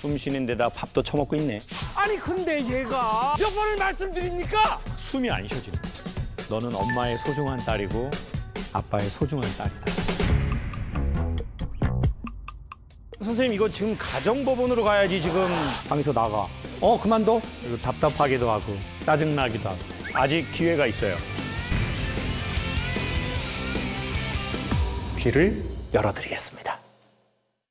숨 쉬는 데다 밥도 처먹고 있네. 아니 근데 얘가 몇 번을 말씀드립니까? 숨이 안 쉬어지는 거야. 너는 엄마의 소중한 딸이고 아빠의 소중한 딸이다. 선생님 이거 지금 가정법원으로 가야지 지금. 방에서 나가. 그만둬. 그리고 답답하기도 하고 짜증나기도 하고. 아직 기회가 있어요. 귀를 열어드리겠습니다.